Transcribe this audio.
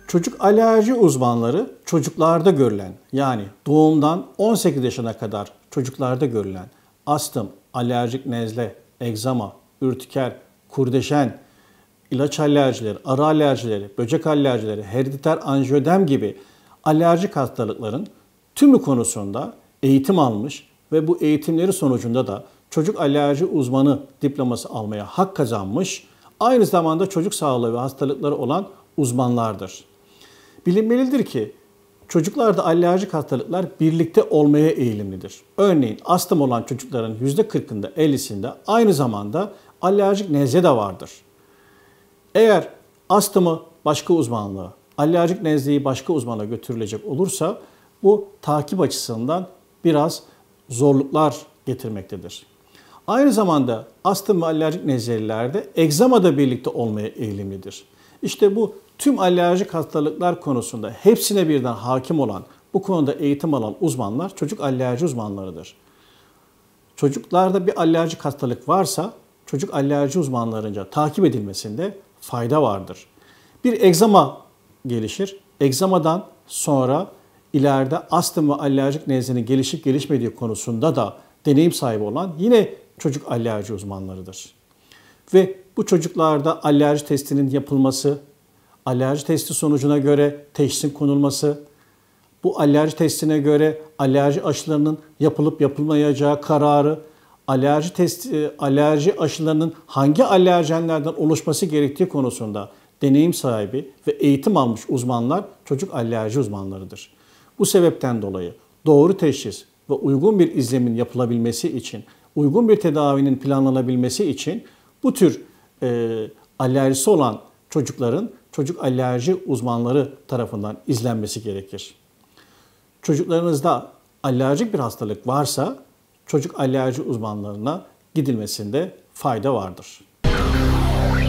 Çocuk alerji uzmanları çocuklarda görülen, yani doğumdan 18 yaşına kadar çocuklarda görülen astım, alerjik nezle, egzama, ürtiker, kurdeşen, ilaç alerjileri, arı alerjileri, böcek alerjileri, herediter anjiödem gibi alerjik hastalıkların tümü konusunda eğitim almış ve bu eğitimleri sonucunda da çocuk alerji uzmanı diploması almaya hak kazanmış, aynı zamanda çocuk sağlığı ve hastalıkları olan uzmanlardır. Bilinmelidir ki çocuklarda alerjik hastalıklar birlikte olmaya eğilimlidir. Örneğin astım olan çocukların %40'ında 50'sinde aynı zamanda alerjik nezle de vardır. Eğer astımı başka uzmanlığa, alerjik nezleyi başka uzmana götürülecek olursa bu takip açısından biraz zorluklar getirmektedir. Aynı zamanda astım ve alerjik nezlelilerde egzama da birlikte olmaya eğilimlidir. İşte bu tüm alerjik hastalıklar konusunda hepsine birden hakim olan, bu konuda eğitim alan uzmanlar çocuk alerji uzmanlarıdır. Çocuklarda bir alerjik hastalık varsa çocuk alerji uzmanlarınca takip edilmesinde fayda vardır. Bir egzama gelişir. Egzamadan sonra ileride astım ve alerjik nezlenin gelişip gelişmediği konusunda da deneyim sahibi olan yine çocuk alerji uzmanlarıdır. Ve bu çocuklarda alerji testinin yapılması, alerji testi sonucuna göre teşhisin konulması, bu alerji testine göre alerji aşılarının yapılıp yapılmayacağı kararı, alerji aşılarının hangi alerjenlerden oluşması gerektiği konusunda deneyim sahibi ve eğitim almış uzmanlar çocuk alerji uzmanlarıdır. Bu sebepten dolayı doğru teşhis ve uygun bir izlemin yapılabilmesi için, uygun bir tedavinin planlanabilmesi için bu tür alerjisi olan çocukların çocuk alerji uzmanları tarafından izlenmesi gerekir. Çocuklarınızda alerjik bir hastalık varsa çocuk alerji uzmanlarına gidilmesinde fayda vardır.